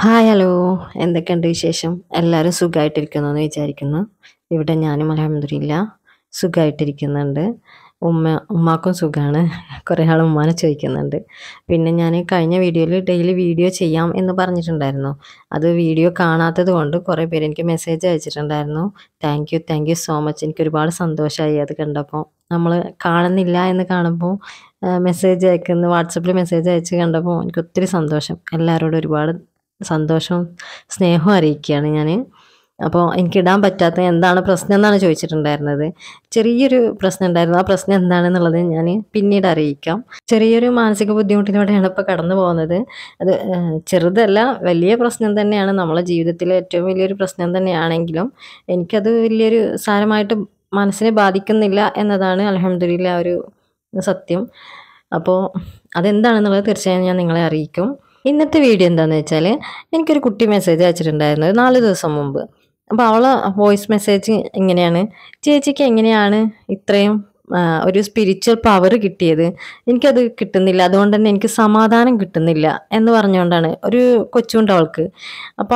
Hi hello എന്തൊക്കെയുണ്ട് വിശേഷം? എല്ലാവരും സുഖമായിട്ടിരിക്കുന്നു എന്ന് വിചാരിക്കുന്നു. ഇവിടെ ഞാനും അൽഹംദുലില്ലാ സുഖമായിട്ടിരിക്കുന്നുണ്ട്. ഉമ്മാക്കും സുഖമാണ്. കുറേ ആൾ ഉമ്മാനെ ചോദിക്കുന്നുണ്ട്. പിന്നെ ഞാൻ കഴിഞ്ഞ വീഡിയോയിൽ ഡെയിലി വീഡിയോ ചെയ്യാം എന്ന് പറഞ്ഞിട്ടുണ്ടായിരുന്നു. അത് വീഡിയോ കാണാത്തത് കൊണ്ട് കുറേ പേര് എനിക്ക് മെസ്സേജ് അയച്ചിട്ടുണ്ടായിരുന്നു. Thank you so much. എനിക്ക് ഒരുപാട് സന്തോഷമായി അത് കണ്ടപ്പോൾ. നമ്മൾ കാണുന്നില്ല എന്ന് കാണുമ്പോൾ മെസ്സേജ് അയക്കുന്ന വാട്സപ്പിൽ മെസ്സേജ് അയച്ച് കണ്ടപ്പോൾ എനിക്ക് ഒത്തിരി സന്തോഷം. എല്ലാവരോടും ഒരുപാട് സന്തോഷവും സ്നേഹവും അറിയിക്കുകയാണ് ഞാൻ. അപ്പോൾ എനിക്കിടാൻ പറ്റാത്ത എന്താണ് പ്രശ്നം എന്നാണ് ചോദിച്ചിട്ടുണ്ടായിരുന്നത്. ചെറിയൊരു പ്രശ്നം ഉണ്ടായിരുന്നു. ആ പ്രശ്നം എന്താണെന്നുള്ളത് ഞാൻ പിന്നീട് അറിയിക്കാം. ചെറിയൊരു മാനസിക ബുദ്ധിമുട്ടിലൂടെയാണ് ഇപ്പോൾ കടന്നു പോകുന്നത്. അത് ചെറുതല്ല, വലിയ പ്രശ്നം തന്നെയാണ്. നമ്മളെ ജീവിതത്തിലെ ഏറ്റവും വലിയൊരു പ്രശ്നം തന്നെയാണെങ്കിലും എനിക്കത് വലിയൊരു സാരമായിട്ട് മനസ്സിനെ ബാധിക്കുന്നില്ല എന്നതാണ് അൽഹംദുലില്ലാ ഒരു സത്യം. അപ്പോൾ അതെന്താണെന്നുള്ളത് തീർച്ചയായും ഞാൻ നിങ്ങളെ അറിയിക്കും. ഇന്നത്തെ വീഡിയോ എന്താണെന്ന് വെച്ചാൽ, എനിക്കൊരു കുട്ടി മെസ്സേജ് അയച്ചിട്ടുണ്ടായിരുന്നു 4 ദിവസം മുമ്പ്. അപ്പോൾ അവളെ വോയിസ് മെസ്സേജ് ഇങ്ങനെയാണ്: ചേച്ചിക്ക് എങ്ങനെയാണ് ഇത്രയും ഒരു സ്പിരിച്വൽ പവർ കിട്ടിയത്? എനിക്കത് കിട്ടുന്നില്ല, അതുകൊണ്ട് തന്നെ എനിക്ക് സമാധാനം കിട്ടുന്നില്ല എന്ന് പറഞ്ഞുകൊണ്ടാണ്. ഒരു കൊച്ചുണ്ട് അവൾക്ക്. അപ്പോൾ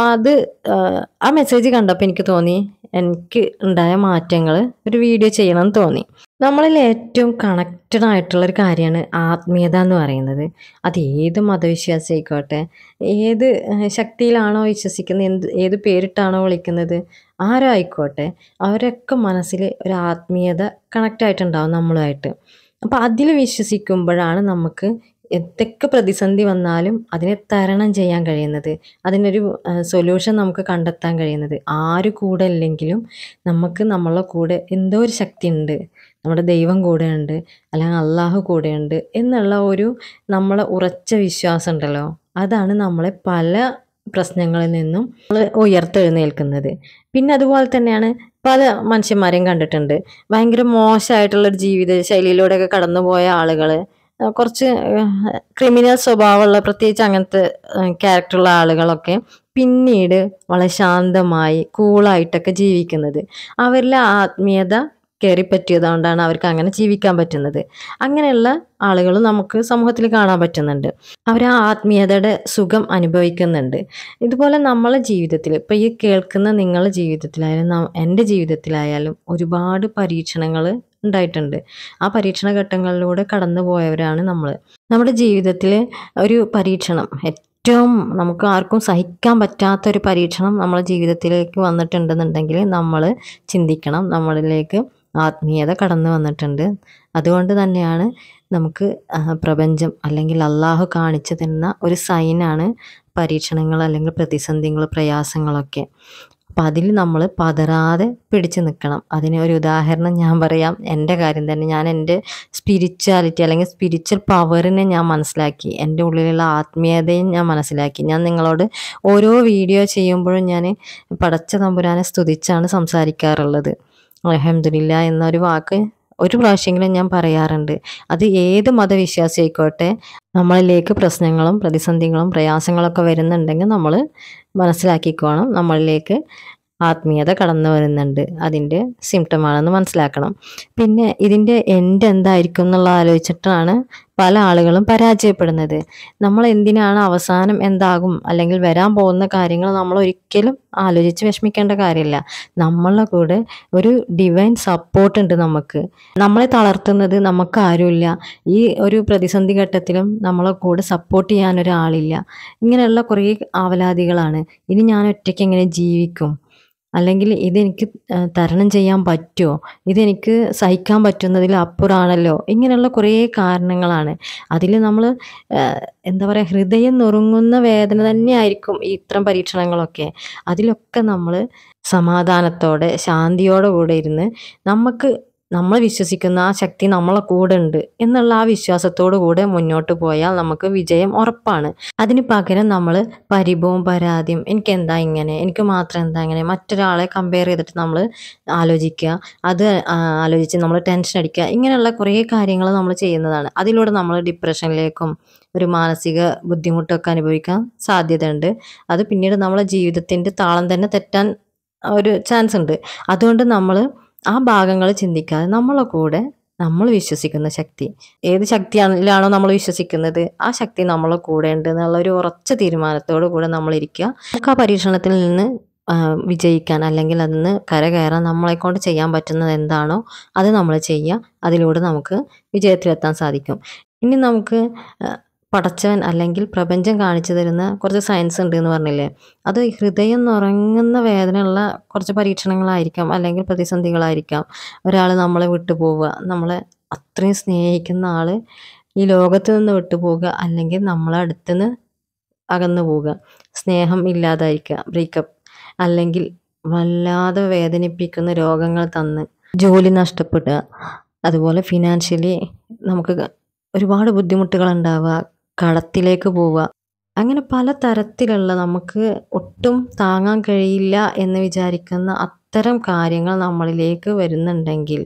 ആ മെസ്സേജ് കണ്ടപ്പോൾ എനിക്ക് തോന്നി, എനിക്ക് ഉണ്ടായ മാറ്റങ്ങൾ ഒരു വീഡിയോ ചെയ്യണമെന്ന് തോന്നി. നമ്മളിൽ ഏറ്റവും കണക്റ്റഡ് ആയിട്ടുള്ളൊരു കാര്യമാണ് ആത്മീയത എന്ന് പറയുന്നത്. അത് ഏത് മതവിശ്വാസി ആയിക്കോട്ടെ, ഏത് ശക്തിയിലാണോ വിശ്വസിക്കുന്നത്, ഏത് പേരിട്ടാണോ വിളിക്കുന്നത്, ആരോ ആയിക്കോട്ടെ, അവരൊക്കെ മനസ്സിൽ ഒരു ആത്മീയത കണക്റ്റ് ആയിട്ടുണ്ടാവും നമ്മളുമായിട്ട്. അപ്പോൾ അതിൽ വിശ്വസിക്കുമ്പോഴാണ് നമുക്ക് എന്തൊക്കെ പ്രതിസന്ധി വന്നാലും അതിനെ തരണം ചെയ്യാൻ കഴിയുന്നത്, അതിനൊരു സൊല്യൂഷൻ നമുക്ക് കണ്ടെത്താൻ കഴിയുന്നത്. ആര് കൂടെ ഇല്ലെങ്കിലും നമുക്ക് നമ്മളെ കൂടെ എന്തോ ഒരു ശക്തി ഉണ്ട്, നമ്മുടെ ദൈവം കൂടെയുണ്ട്, അല്ലെങ്കിൽ അള്ളാഹു കൂടെയുണ്ട് എന്നുള്ള ഒരു നമ്മളെ ഉറച്ച വിശ്വാസം ഉണ്ടല്ലോ, അതാണ് നമ്മളെ പല പ്രശ്നങ്ങളിൽ നിന്നും നമ്മൾ ഉയർത്തെഴുന്നേൽക്കുന്നത്. പിന്നെ അതുപോലെ തന്നെയാണ് പല മനുഷ്യന്മാരെയും കണ്ടിട്ടുണ്ട്. ഭയങ്കര മോശമായിട്ടുള്ളൊരു ജീവിത ശൈലിയിലൂടെയൊക്കെ കടന്നുപോയ ആളുകൾ, കുറച്ച് ക്രിമിനൽ സ്വഭാവമുള്ള, പ്രത്യേകിച്ച് അങ്ങനത്തെ ക്യാരക്ടറുള്ള ആളുകളൊക്കെ പിന്നീട് വളരെ ശാന്തമായി കൂളായിട്ടൊക്കെ ജീവിക്കുന്നത്. അവരിലെ ആത്മീയത കയറിപ്പറ്റിയതുകൊണ്ടാണ് അവർക്ക് അങ്ങനെ ജീവിക്കാൻ പറ്റുന്നത്. അങ്ങനെയുള്ള ആളുകൾ നമുക്ക് സമൂഹത്തിൽ കാണാൻ പറ്റുന്നുണ്ട്. അവർ ആ ആത്മീയതയുടെ സുഖം അനുഭവിക്കുന്നുണ്ട്. ഇതുപോലെ നമ്മളെ ജീവിതത്തിൽ, ഇപ്പോൾ ഈ കേൾക്കുന്ന നിങ്ങളുടെ ജീവിതത്തിലായാലും എൻ്റെ ജീവിതത്തിലായാലും ഒരുപാട് പരീക്ഷണങ്ങൾ ഉണ്ടായിട്ടുണ്ട്. ആ പരീക്ഷണ ഘട്ടങ്ങളിലൂടെ കടന്നു പോയവരാണ് നമ്മൾ. നമ്മുടെ ജീവിതത്തിൽ ഒരു പരീക്ഷണം, ഏറ്റവും നമുക്ക് ആർക്കും സഹിക്കാൻ പറ്റാത്തൊരു പരീക്ഷണം നമ്മുടെ ജീവിതത്തിലേക്ക് വന്നിട്ടുണ്ടെന്നുണ്ടെങ്കിൽ നമ്മൾ ചിന്തിക്കണം, നമ്മളിലേക്ക് ആത്മീയത കടന്നു വന്നിട്ടുണ്ട്. അതുകൊണ്ട് തന്നെയാണ് നമുക്ക് പ്രപഞ്ചം അല്ലെങ്കിൽ അള്ളാഹു കാണിച്ചു തരുന്ന ഒരു സൈനാണ് പരീക്ഷണങ്ങൾ അല്ലെങ്കിൽ പ്രതിസന്ധികൾ, പ്രയാസങ്ങളൊക്കെ. അപ്പം അതിൽ നമ്മൾ പതറാതെ പിടിച്ചു നിൽക്കണം. അതിന് ഒരു ഉദാഹരണം ഞാൻ പറയാം. എൻ്റെ കാര്യം തന്നെ. ഞാൻ എൻ്റെ സ്പിരിച്വാലിറ്റി അല്ലെങ്കിൽ സ്പിരിച്വൽ പവറിനെ ഞാൻ മനസ്സിലാക്കി, എൻ്റെ ഉള്ളിലുള്ള ആത്മീയതയും ഞാൻ മനസ്സിലാക്കി. ഞാൻ നിങ്ങളോട് ഓരോ വീഡിയോ ചെയ്യുമ്പോഴും ഞാൻ പടച്ച തമ്പുരാനെ സ്തുതിച്ചാണ് സംസാരിക്കാറുള്ളത്. അൽഹംദുലില്ലാ എന്നൊരു വാക്ക് ഒരു പ്രാവശ്യമെങ്കിലും ഞാൻ പറയാറുണ്ട്. അത് ഏത് മതവിശ്വാസി ആയിക്കോട്ടെ, നമ്മളിലേക്ക് പ്രശ്നങ്ങളും പ്രതിസന്ധികളും പ്രയാസങ്ങളൊക്കെ വരുന്നുണ്ടെങ്കിൽ നമ്മൾ മനസ്സിലാക്കിക്കോണം, നമ്മളിലേക്ക് ആത്മീയത കടന്നു വരുന്നുണ്ട്, അതിൻ്റെ സിംറ്റമാണെന്ന് മനസ്സിലാക്കണം. പിന്നെ ഇതിൻ്റെ എൻഡ് എന്തായിരിക്കും എന്നുള്ള ആലോചിച്ചിട്ടാണ് പല ആളുകളും പരാജയപ്പെടുന്നത്. നമ്മൾ എന്തിനാണ് അവസാനം എന്താകും അല്ലെങ്കിൽ വരാൻ പോകുന്ന കാര്യങ്ങൾ നമ്മൾ ഒരിക്കലും ആലോചിച്ച് വിഷമിക്കേണ്ട കാര്യമില്ല. നമ്മളെ കൂടെ ഒരു ഡിവൈൻ സപ്പോർട്ട് ഉണ്ട്. നമ്മളെ തളർത്തുന്നത് നമുക്ക് ആരുമില്ല. ഈ ഒരു പ്രതിസന്ധി ഘട്ടത്തിലും നമ്മളെ കൂടെ സപ്പോർട്ട് ചെയ്യാനൊരാളില്ല. ഇങ്ങനെയുള്ള കുറേ ആവലാതികളാണ്. ഇനി ഞാൻ ഒറ്റയ്ക്ക് എങ്ങനെ ജീവിക്കും, അല്ലെങ്കിൽ ഇതെനിക്ക് തരണം ചെയ്യാൻ പറ്റുമോ, ഇതെനിക്ക് സഹിക്കാൻ പറ്റുന്നതിൽ അപ്പുറമാണല്ലോ, ഇങ്ങനെയുള്ള കുറേ കാരണങ്ങളാണ്. അതിൽ നമ്മൾ എന്താ പറയുക, ഹൃദയം നുറുങ്ങുന്ന വേദന തന്നെയായിരിക്കും ഈ ഇത്തരം പരീക്ഷണങ്ങളൊക്കെ. അതിലൊക്കെ നമ്മൾ സമാധാനത്തോടെ ശാന്തിയോടെ കൂടെ ഇരുന്ന് നമ്മൾ വിശ്വസിക്കുന്ന ആ ശക്തി നമ്മളെ കൂടെ ഉണ്ട് എന്നുള്ള ആ വിശ്വാസത്തോടു കൂടെ മുന്നോട്ട് പോയാൽ നമുക്ക് വിജയം ഉറപ്പാണ്. അതിന് പകരം നമ്മൾ പരിഭവവും പരാതിയും, എനിക്ക് എന്താ ഇങ്ങനെ, എനിക്ക് മാത്രം എന്താ ഇങ്ങനെ, മറ്റൊരാളെ കമ്പയർ ചെയ്തിട്ട് നമ്മൾ ആലോചിക്കുക, അത് ആലോചിച്ച് നമ്മൾ ടെൻഷൻ അടിക്കുക, ഇങ്ങനെയുള്ള കുറേ കാര്യങ്ങൾ നമ്മൾ ചെയ്യുന്നതാണ്. അതിലൂടെ നമ്മൾ ഡിപ്രഷനിലേക്കും ഒരു മാനസിക ബുദ്ധിമുട്ടൊക്കെ അനുഭവിക്കാൻ സാധ്യതയുണ്ട്. അത് പിന്നീട് നമ്മളെ ജീവിതത്തിൻ്റെ താളം തന്നെ തെറ്റാൻ ഒരു ചാൻസ് ഉണ്ട്. അതുകൊണ്ട് നമ്മൾ ആ ഭാഗങ്ങൾ ചിന്തിക്കാതെ നമ്മളെ കൂടെ നമ്മൾ വിശ്വസിക്കുന്ന ശക്തി. ഏത് ശക്തിയാണോ നമ്മൾ വിശ്വസിക്കുന്നത്, ആ ശക്തി നമ്മളെ കൂടെ ഉണ്ട് എന്നുള്ള ഒരു ഉറച്ച തീരുമാനത്തോടു കൂടെ നമ്മളിരിക്കുക. നമുക്ക് ആ പരീക്ഷണത്തിൽ നിന്ന് വിജയിക്കാൻ അല്ലെങ്കിൽ അതിന്ന് കരകയറാൻ നമ്മളെക്കൊണ്ട് ചെയ്യാൻ പറ്റുന്നത് എന്താണോ അത് നമ്മൾ ചെയ്യുക. അതിലൂടെ നമുക്ക് വിജയത്തിലെത്താൻ സാധിക്കും. ഇനി നമുക്ക് പടച്ചവൻ അല്ലെങ്കിൽ പ്രപഞ്ചം കാണിച്ചു തരുന്ന കുറച്ച് സയൻസ് ഉണ്ട് എന്ന് പറഞ്ഞില്ലേ, അത് ഹൃദയം നുറങ്ങുന്ന വേദനയുള്ള കുറച്ച് പരീക്ഷണങ്ങളായിരിക്കാം അല്ലെങ്കിൽ പ്രതിസന്ധികളായിരിക്കാം. ഒരാൾ നമ്മളെ വിട്ടു പോവുക, നമ്മളെ അത്രയും സ്നേഹിക്കുന്ന ആൾ ഈ ലോകത്ത് നിന്ന് വിട്ടു പോവുക, അല്ലെങ്കിൽ നമ്മളെ അടുത്തുനിന്ന് അകന്നു പോവുക, സ്നേഹം ഇല്ലാതായിരിക്കുക, ബ്രേക്കപ്പ്, അല്ലെങ്കിൽ വല്ലാതെ വേദനിപ്പിക്കുന്ന രോഗങ്ങൾ തന്ന് ജോലി നഷ്ടപ്പെടുക, അതുപോലെ ഫിനാൻഷ്യലി നമുക്ക് ഒരുപാട് ബുദ്ധിമുട്ടുകൾ ഉണ്ടാവുക, കടത്തിലേക്ക് പോവുക, അങ്ങനെ പല തരത്തിലുള്ള നമുക്ക് ഒട്ടും താങ്ങാൻ കഴിയില്ല എന്ന് വിചാരിക്കുന്ന അത്തരം കാര്യങ്ങൾ നമ്മളിലേക്ക് വരുന്നുണ്ടെങ്കിൽ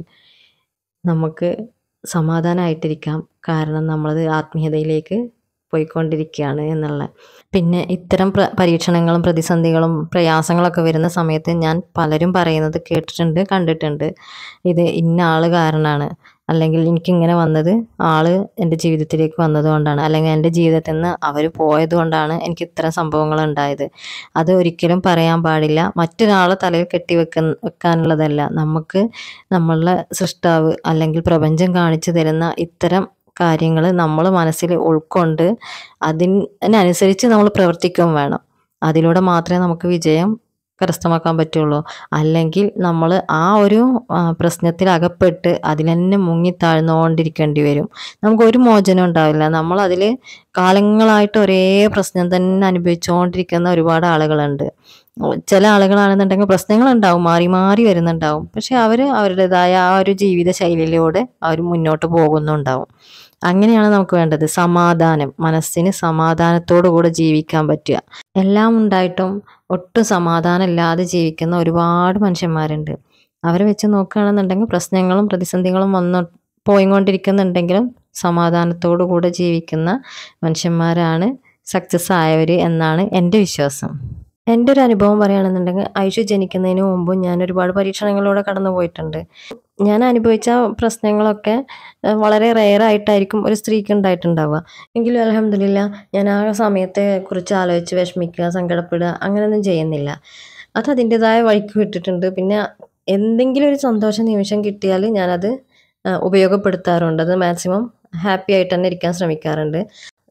നമുക്ക് സമാധാനമായിട്ടിരിക്കാം. കാരണം നമ്മളത് ആത്മീയതയിലേക്ക് പോയിക്കൊണ്ടിരിക്കുകയാണ് എന്നുള്ള. പിന്നെ ഇത്തരം പരീക്ഷണങ്ങളും പ്രതിസന്ധികളും പ്രയാസങ്ങളൊക്കെ വരുന്ന സമയത്ത് ഞാൻ പലരും പറയുന്നത് കേട്ടിട്ടുണ്ട്, കണ്ടിട്ടുണ്ട്. ഇത് ഇന്ന ആൾ കാരണമാണ്, അല്ലെങ്കിൽ എനിക്കിങ്ങനെ വന്നത് ആള് എൻ്റെ ജീവിതത്തിലേക്ക് വന്നതുകൊണ്ടാണ്, അല്ലെങ്കിൽ എൻ്റെ ജീവിതത്തിൽ നിന്ന് അവർ പോയത് കൊണ്ടാണ് എനിക്ക് ഇത്തരം സംഭവങ്ങൾ ഉണ്ടായത്. അത് ഒരിക്കലും പറയാൻ പാടില്ല. മറ്റൊരാളെ തലയിൽ വെക്കാനുള്ളതല്ല. നമുക്ക് നമ്മളുടെ സൃഷ്ടാവ് അല്ലെങ്കിൽ പ്രപഞ്ചം കാണിച്ചു തരുന്ന ഇത്തരം കാര്യങ്ങൾ നമ്മൾ മനസ്സിൽ ഉൾക്കൊണ്ട് അതിനനുസരിച്ച് നമ്മൾ പ്രവർത്തിക്കുകയും വേണം. അതിലൂടെ മാത്രമേ നമുക്ക് വിജയം കരസ്ഥമാക്കാൻ പറ്റുള്ളൂ. അല്ലെങ്കിൽ നമ്മൾ ആ ഒരു പ്രശ്നത്തിൽ അകപ്പെട്ട് അതിൽ തന്നെ മുങ്ങിത്താഴ്ന്നുകൊണ്ടിരിക്കേണ്ടി വരും. നമുക്കൊരു മോചനം ഉണ്ടാവില്ല. നമ്മളതിൽ കാലങ്ങളായിട്ട് ഒരേ പ്രശ്നം തന്നെ അനുഭവിച്ചുകൊണ്ടിരിക്കുന്ന ഒരുപാട് ആളുകളുണ്ട്. ചില ആളുകളാണെന്നുണ്ടെങ്കിൽ പ്രശ്നങ്ങളുണ്ടാവും, മാറി മാറി വരുന്നുണ്ടാവും. പക്ഷെ അവർ അവരുടേതായ ആ ഒരു ജീവിത ശൈലിയിലൂടെ അവർ മുന്നോട്ട് പോകുന്നുണ്ടാവും. അങ്ങനെയാണ് നമുക്ക് വേണ്ടത്. സമാധാനം, മനസ്സിന് സമാധാനത്തോടു കൂടെ ജീവിക്കാൻ പറ്റുക. എല്ലാം ഉണ്ടായിട്ടും ഒട്ടും സമാധാനം ഇല്ലാതെ ജീവിക്കുന്ന ഒരുപാട് മനുഷ്യന്മാരുണ്ട്. അവരെ വെച്ച് നോക്കുകയാണെന്നുണ്ടെങ്കിൽ പ്രശ്നങ്ങളും പ്രതിസന്ധികളും പോയിക്കൊണ്ടിരിക്കുന്നുണ്ടെങ്കിലും സമാധാനത്തോടു കൂടെ ജീവിക്കുന്ന മനുഷ്യന്മാരാണ് സക്സസ് ആയവർ എന്നാണ് എൻ്റെ വിശ്വാസം. എൻ്റെ ഒരു അനുഭവം പറയുകയാണെന്നുണ്ടെങ്കിൽ, ഐഷു ജനിക്കുന്നതിന് മുമ്പ് ഞാൻ ഒരുപാട് പരീക്ഷണങ്ങളിലൂടെ കടന്നു പോയിട്ടുണ്ട്. ഞാൻ അനുഭവിച്ച പ്രശ്നങ്ങളൊക്കെ വളരെ റെയറായിട്ടായിരിക്കും ഒരു സ്ത്രീക്ക് ഉണ്ടായിട്ടുണ്ടാവുക. എങ്കിലും അൽഹംദുലില്ലാ ഞാൻ ആ സമയത്തെ കുറിച്ച് ആലോചിച്ച് വിഷമിക്കുക, സങ്കടപ്പെടുക അങ്ങനെയൊന്നും ചെയ്യുന്നില്ല. അത് അതിൻ്റെതായ വഴിക്ക് വിട്ടിട്ടുണ്ട്. പിന്നെ എന്തെങ്കിലും ഒരു സന്തോഷ നിമിഷം കിട്ടിയാൽ ഞാനത് ഉപയോഗപ്പെടുത്താറുണ്ട്. അത് മാക്സിമം ഹാപ്പി ആയിട്ട് തന്നെ ഇരിക്കാൻ ശ്രമിക്കാറുണ്ട്.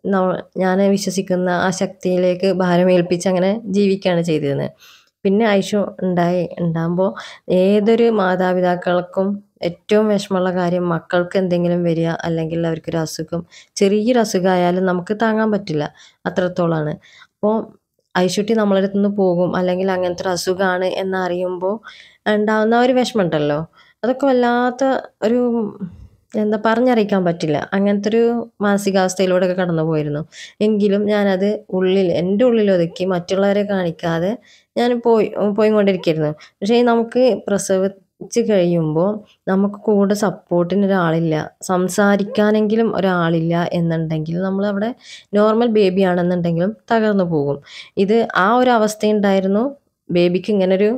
ഞാൻ വിശ്വസിക്കുന്ന ആ ശക്തിയിലേക്ക് ഭാരമേൽപ്പിച്ച് അങ്ങനെ ജീവിക്കുകയാണ് ചെയ്തിരുന്നത്. പിന്നെ ഐഷു ഉണ്ടാകുമ്പോൾ ഏതൊരു മാതാപിതാക്കൾക്കും ഏറ്റവും വിഷമമുള്ള കാര്യം മക്കൾക്ക് എന്തെങ്കിലും വരിക, അല്ലെങ്കിൽ അവർക്കൊരു അസുഖം, ചെറിയൊരു അസുഖമായാലും നമുക്ക് താങ്ങാൻ പറ്റില്ല, അത്രത്തോളമാണ്. അപ്പോൾ ഐഷുട്ടി നമ്മളെ അടുത്ത് നിന്ന് പോകും, അല്ലെങ്കിൽ അങ്ങനത്തെ ഒരു അസുഖമാണ് എന്നറിയുമ്പോൾ ഉണ്ടാകുന്ന ഒരു വിഷമമുണ്ടല്ലോ, അതൊക്കെ വല്ലാത്ത ഒരു പറഞ്ഞറിയിക്കാൻ പറ്റില്ല. അങ്ങനത്തെ ഒരു മാനസികാവസ്ഥയിലൂടെയൊക്കെ കടന്നു പോയിരുന്നു. എങ്കിലും ഞാനത് എൻ്റെ ഉള്ളിൽ ഒതുക്കി മറ്റുള്ളവരെ കാണിക്കാതെ ഞാൻ പോയിക്കൊണ്ടിരിക്കുകയായിരുന്നു. പക്ഷേ നമുക്ക് പ്രസവിച്ച് കഴിയുമ്പോൾ നമുക്ക് കൂടെ സപ്പോർട്ടിന് ഒരാളില്ല, സംസാരിക്കാനെങ്കിലും ഒരാളില്ല എന്നുണ്ടെങ്കിൽ നമ്മളവിടെ നോർമൽ ബേബി ആണെന്നുണ്ടെങ്കിലും തകർന്നു പോകും. ഇത് ആ ഒരു അവസ്ഥയുണ്ടായിരുന്നു. ബേബിക്ക് ഇങ്ങനൊരു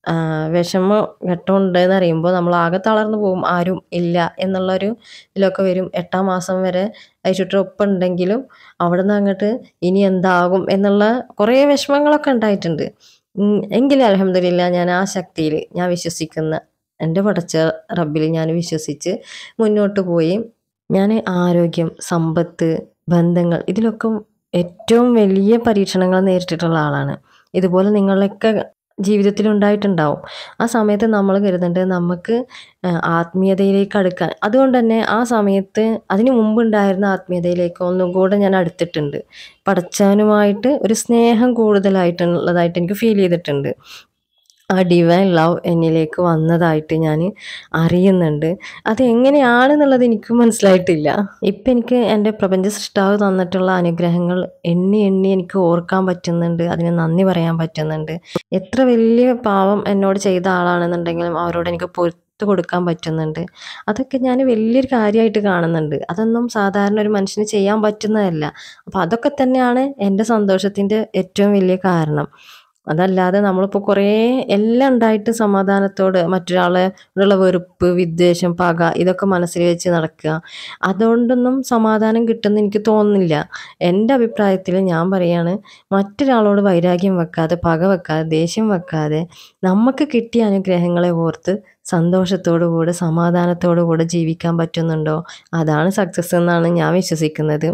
വിഷമ ഘട്ടമുണ്ടെന്ന് അറിയുമ്പോൾ നമ്മൾ ആകെ തളർന്നു പോകും. ആരും ഇല്ല എന്നുള്ളൊരു ഇതിലൊക്കെ വരും. 8ാം മാസം വരെ ഐഷുട്ടിയുടെ ഒപ്പം ഉണ്ടെങ്കിലും അവിടെ നിന്ന് അങ്ങോട്ട് ഇനി എന്താകും എന്നുള്ള കുറേ വിഷമങ്ങളൊക്കെ ഉണ്ടായിട്ടുണ്ട്. എങ്കിലും അൽഹംദുലില്ലാ ഞാൻ ആ ശക്തിയിൽ ഞാൻ വിശ്വസിക്കുന്ന എൻ്റെ പടച്ച റബ്ബിൽ ഞാൻ വിശ്വസിച്ച് മുന്നോട്ട് പോയി. ഞാൻ ആരോഗ്യം, സമ്പത്ത്, ബന്ധങ്ങൾ ഇതിലൊക്കെ ഏറ്റവും വലിയ പരീക്ഷണങ്ങൾ നേരിട്ടിട്ടുള്ള ആളാണ്. ഇതുപോലെ നിങ്ങളൊക്കെ ജീവിതത്തിൽ ഉണ്ടായിട്ടുണ്ടാവും. ആ സമയത്ത് നമ്മൾ കരുതേണ്ടത് നമുക്ക് ആത്മീയതയിലേക്ക് അടുക്കാൻ. അതുകൊണ്ട് തന്നെ ആ സമയത്ത് അതിന് മുമ്പുണ്ടായിരുന്ന ആത്മീയതയിലേക്ക് ഒന്നും കൂടെ ഞാൻ അടുത്തിട്ടുണ്ട്. പടച്ചവനുമായിട്ട് ഒരു സ്നേഹം കൂടുതലായിട്ടുള്ളതായിട്ട് എനിക്ക് ഫീൽ ചെയ്തിട്ടുണ്ട്. ആ ഡിവൈൻ ലവ് എന്നിലേക്ക് വന്നതായിട്ട് ഞാൻ അറിയുന്നുണ്ട്. അത് എങ്ങനെയാണെന്നുള്ളത് എനിക്ക് മനസ്സിലായിട്ടില്ല. ഇപ്പം എനിക്ക് എൻ്റെ പ്രപഞ്ച സൃഷ്ടാവ് തന്നിട്ടുള്ള അനുഗ്രഹങ്ങൾ എണ്ണി എണ്ണി എനിക്ക് ഓർക്കാൻ പറ്റുന്നുണ്ട്. അതിന് നന്ദി പറയാൻ പറ്റുന്നുണ്ട്. എത്ര വലിയ പാവം എന്നോട് ചെയ്ത ആളാണെന്നുണ്ടെങ്കിലും അവരോട് എനിക്ക് പൊറത്ത് കൊടുക്കാൻ പറ്റുന്നുണ്ട്. അതൊക്കെ ഞാൻ വലിയൊരു കാര്യമായിട്ട് കാണുന്നുണ്ട്. അതൊന്നും സാധാരണ ഒരു മനുഷ്യന് ചെയ്യാൻ പറ്റുന്നതല്ല. അപ്പോൾ അതൊക്കെ തന്നെയാണ് എൻ്റെ സന്തോഷത്തിൻ്റെ ഏറ്റവും വലിയ കാരണം. അതല്ലാതെ നമ്മളിപ്പോൾ കുറേ എല്ലാം ഉണ്ടായിട്ട് സമാധാനത്തോടെ മറ്റൊരാളോടുള്ള വെറുപ്പ്, വിദ്വേഷം, പക ഇതൊക്കെ മനസ്സിൽ വെച്ച് നടക്കുക. അതുകൊണ്ടൊന്നും സമാധാനം കിട്ടുമെന്ന് എനിക്ക് തോന്നുന്നില്ല. എൻ്റെ അഭിപ്രായത്തിൽ ഞാൻ പറയാണ്, മറ്റൊരാളോട് വൈരാഗ്യം വെക്കാതെ, പക വെക്കാതെ, ദേഷ്യം വെക്കാതെ നമുക്ക് കിട്ടിയ അനുഗ്രഹങ്ങളെ ഓർത്ത് സന്തോഷത്തോടു കൂടെ സമാധാനത്തോടു കൂടെ ജീവിക്കാൻ പറ്റുന്നുണ്ടോ, അതാണ് സക്സസ് എന്നാണ് ഞാൻ വിശ്വസിക്കുന്നത്.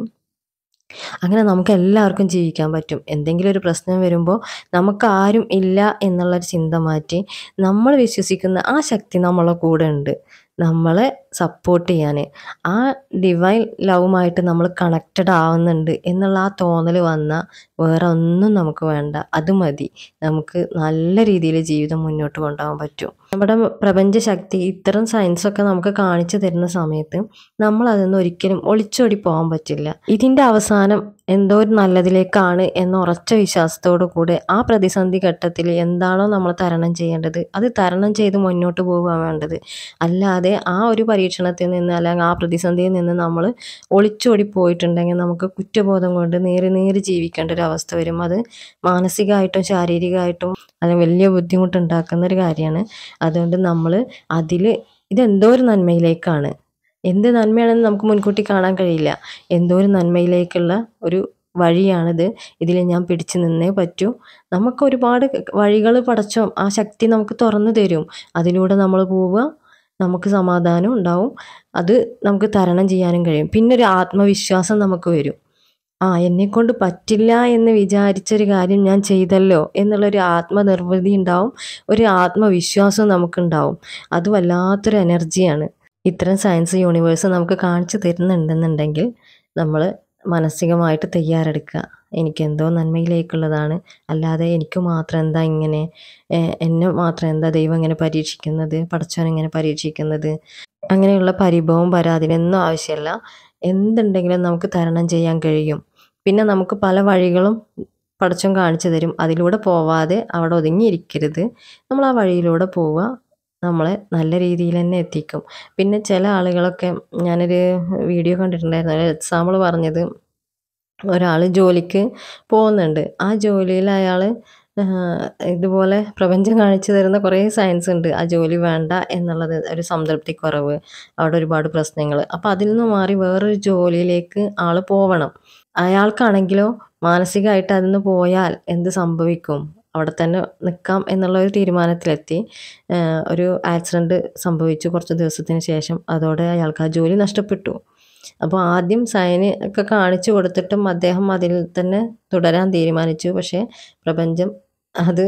അങ്ങനെ നമുക്ക് എല്ലാവർക്കും ജീവിക്കാൻ പറ്റും. എന്തെങ്കിലും ഒരു പ്രശ്നം വരുമ്പോൾ നമുക്കാരും ഇല്ല എന്നുള്ളൊരു ചിന്ത മാറ്റി നമ്മൾ വിശ്വസിക്കുന്ന ആ ശക്തി നമ്മളെ കൂടെ ഉണ്ട്. നമ്മളെ സപ്പോർട്ട് ചെയ്യാൻ, ആ ഡിവൈൻ ലവുമായിട്ട് നമ്മൾ കണക്റ്റഡ് ആവുന്നുണ്ട് എന്നുള്ള ആ തോന്നൽ വന്നാൽ വേറെ ഒന്നും നമുക്ക് വേണ്ട. അത് മതി. നമുക്ക് നല്ല രീതിയിൽ ജീവിതം മുന്നോട്ട് കൊണ്ടുപോകാൻ പറ്റും. നമ്മുടെ പ്രപഞ്ച ശക്തി ഇത്തരം സയൻസൊക്കെ നമുക്ക് കാണിച്ചു തരുന്ന സമയത്ത് നമ്മൾ അതിൽ ഒരിക്കലും ഒളിച്ചോടി പോകാൻ പറ്റില്ല. ഇതിൻ്റെ അവസാനം എന്തോ ഒരു നല്ലതിലേക്കാണ് എന്ന ഉറച്ച വിശ്വാസത്തോടു കൂടെ ആ പ്രതിസന്ധി ഘട്ടത്തിൽ എന്താണോ നമ്മൾ തരണം ചെയ്യേണ്ടത് അത് തരണം ചെയ്ത് മുന്നോട്ട് പോവുകയാണ് വേണ്ടത്. അല്ലാതെ ആ ഒരു പരീക്ഷണത്തിൽ നിന്ന് അല്ലെങ്കിൽ ആ പ്രതിസന്ധിയിൽ നിന്ന് നമ്മൾ ഒളിച്ചോടി പോയിട്ടുണ്ടെങ്കിൽ നമുക്ക് കുറ്റബോധം കൊണ്ട് നേരി ജീവിക്കേണ്ട ഒരു അവസ്ഥ വരും. അത് മാനസികമായിട്ടും ശാരീരികമായിട്ടും അല്ലെങ്കിൽ വലിയ ബുദ്ധിമുട്ടുണ്ടാക്കുന്ന ഒരു കാര്യമാണ്. അതുകൊണ്ട് നമ്മൾ ഇതെന്തോ ഒരു നന്മയിലേക്കാണ്, എന്ത് നന്മയാണെന്ന് നമുക്ക് മുൻകൂട്ടി കാണാൻ കഴിയില്ല. എന്തോ ഒരു നന്മയിലേക്കുള്ള ഒരു വഴിയാണിത്. ഇതിൽ ഞാൻ പിടിച്ചു നിന്നേ പറ്റൂ. നമുക്ക് ഒരുപാട് വഴികൾ പടച്ചോൻ ആ ശക്തി നമുക്ക് തുറന്നു തരും. അതിലൂടെ നമ്മൾ പോവുക, നമുക്ക് സമാധാനം ഉണ്ടാവും. അത് നമുക്ക് തരണം ചെയ്യാനും കഴിയും. പിന്നെ ഒരു ആത്മവിശ്വാസം നമുക്ക് വരും. എന്നെക്കൊണ്ട് പറ്റില്ല എന്ന് വിചാരിച്ചൊരു കാര്യം ഞാൻ ചെയ്തല്ലോ എന്നുള്ളൊരു ആത്മനിർവൃതി ഉണ്ടാവും. ഒരു ആത്മവിശ്വാസം നമുക്കുണ്ടാവും. അത് വല്ലാത്തൊരു എനർജിയാണ്. ഇത്തരം സയൻസ് യൂണിവേഴ്സ് നമുക്ക് കാണിച്ചു തരുന്നുണ്ടെന്നുണ്ടെങ്കിൽ നമ്മൾ മാനസികമായിട്ട് തയ്യാറെടുക്കുക. എനിക്കെന്തോ നന്മയിലേക്കുള്ളതാണ്, അല്ലാതെ എനിക്ക് മാത്രം എന്താ ഇങ്ങനെ, എന്നെ മാത്രം എന്താ ദൈവം ഇങ്ങനെ പരീക്ഷിക്കുന്നത്, പടച്ചവൻ ഇങ്ങനെ പരീക്ഷിക്കുന്നത്, അങ്ങനെയുള്ള പരിഭവവും പരാതിയൊന്നും ആവശ്യമില്ല. എന്തുണ്ടെങ്കിലും നമുക്ക് തരണം ചെയ്യാൻ കഴിയും. പിന്നെ നമുക്ക് പല വഴികളും പടച്ചവൻ കാണിച്ചു തരും. അതിലൂടെ പോവാതെ അവിടെ ഒതുങ്ങിയിരിക്കരുത്. നമ്മൾ ആ വഴിയിലൂടെ പോവുക, നമ്മളെ നല്ല രീതിയിൽ തന്നെ എത്തിക്കും. പിന്നെ ചില ആളുകളൊക്കെ, ഞാനൊരു വീഡിയോ കണ്ടിട്ടുണ്ടായിരുന്നു, ഒരു എക്സാമ്പിൾ പറഞ്ഞത്, ഒരാൾ ജോലിക്ക് പോകുന്നുണ്ട്. ആ ജോലിയിൽ അയാൾ ഇതുപോലെ പ്രപഞ്ചം കാണിച്ചു തരുന്ന കുറേ സയൻസ് ഉണ്ട്. ആ ജോലി വേണ്ട എന്നുള്ളത്, ഒരു സംതൃപ്തിക്കുറവ്, അവിടെ ഒരുപാട് പ്രശ്നങ്ങൾ. അപ്പോൾ അതിൽ നിന്ന് മാറി വേറൊരു ജോലിയിലേക്ക് ആൾ പോവണം. അയാൾക്കാണെങ്കിലോ മാനസികമായിട്ട് അതിൽ നിന്ന് പോയാൽ എന്ത് സംഭവിക്കും, അവിടെ തന്നെ നിൽക്കാം എന്നുള്ള ഒരു തീരുമാനത്തിലെത്തി. ഒരു ആക്സിഡൻറ്റ് സംഭവിച്ചു കുറച്ച് ദിവസത്തിന് ശേഷം. അതോടെ അയാൾക്ക് ആ ജോലി നഷ്ടപ്പെട്ടു. അപ്പോൾ ആദ്യം സൈന് ഒക്കെ കാണിച്ചു കൊടുത്തിട്ടും അദ്ദേഹം അതിൽ തന്നെ തുടരാൻ തീരുമാനിച്ചു. പക്ഷേ പ്രപഞ്ചം അത്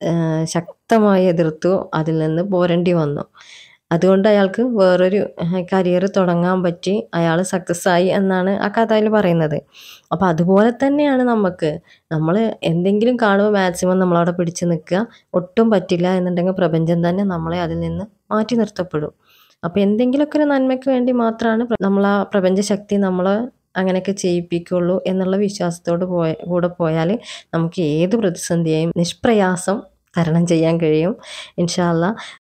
ശക്തമായി എതിർത്തു. അതിൽ നിന്ന് പോരേണ്ടി വന്നു. അതുകൊണ്ട് അയാൾക്ക് വേറൊരു കരിയർ തുടങ്ങാൻ പറ്റി. അയാൾ സക്സസ് ആയി എന്നാണ് ആ കഥയിൽ പറയുന്നത്. അപ്പോൾ അതുപോലെ തന്നെയാണ് നമ്മൾ എന്തെങ്കിലും കാണുമ്പോൾ മാക്സിമം നമ്മളവിടെ പിടിച്ച് നിൽക്കുക. ഒട്ടും പറ്റില്ല എന്നുണ്ടെങ്കിൽ പ്രപഞ്ചം തന്നെ നമ്മളെ അതിൽ നിന്ന് മാറ്റി നിർത്തപ്പെടും. അപ്പോൾ എന്തെങ്കിലുമൊക്കെ ഒരു നന്മയ്ക്ക് വേണ്ടി മാത്രമാണ് നമ്മൾ ആ പ്രപഞ്ച ശക്തി നമ്മളെ അങ്ങനെയൊക്കെ ചെയ്യിപ്പിക്കുള്ളൂ എന്നുള്ള വിശ്വാസത്തോട് കൂടെ പോയാൽ നമുക്ക് ഏത് പ്രതിസന്ധിയെയും നിഷ്പ്രയാസം തരണം ചെയ്യാൻ കഴിയും. ഇൻഷാ അല്ലാ.